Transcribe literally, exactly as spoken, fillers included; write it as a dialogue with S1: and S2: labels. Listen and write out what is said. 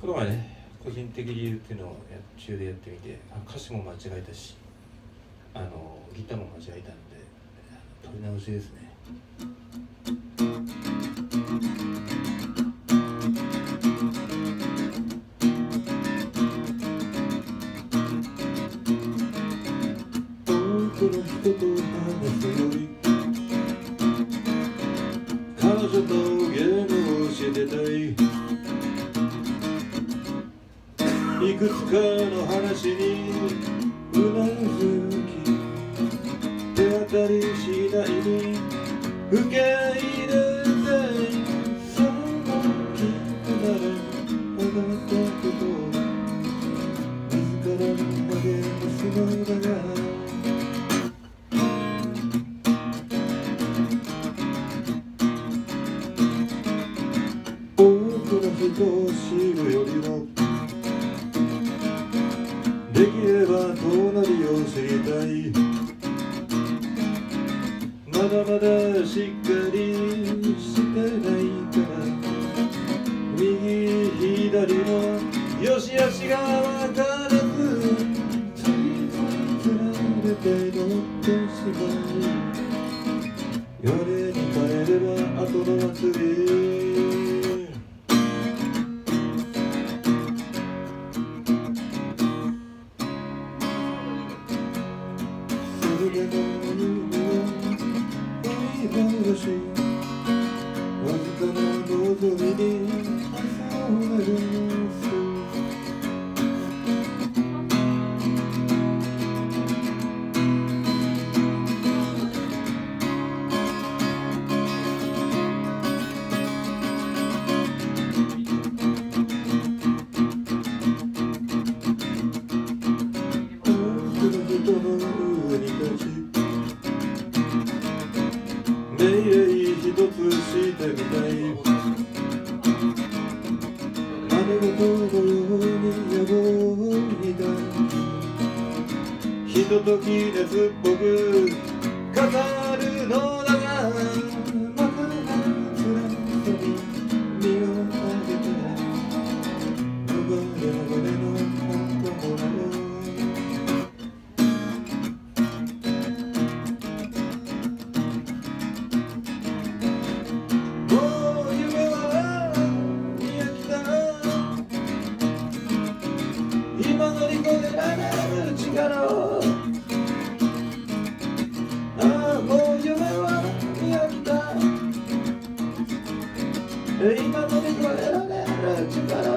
S1: この前ね、個人的理由っていうのをや中でやってみて、あ歌詞も間違えたし、あのギターも間違えたんで、取り直しですね。多くの人と話すより彼女とゲームをしてたい。いくつかの話にうなずき、手当たり次第に受け入れて、その気離れ上がったことを自ら励ますのだが、多くの人を知るよりもできれば隣を知りたい。まだまだしっかりしてないから右左の良し悪しが分からず、ついついつられて乗ってしまい、夜に帰れば後の祭り。それでも夢を追い戻し、わずかな望みに遊べる様子。多くの人の上に立ち、命令一つしてみたい。雨事のように野望に抱き、ひととき熱っぽく語るのだが、また辛さに身をあげて逃れ逃れの過去もなる。今乗り越えられる力を、ああもう夢は見飽きた。今乗り越えられる力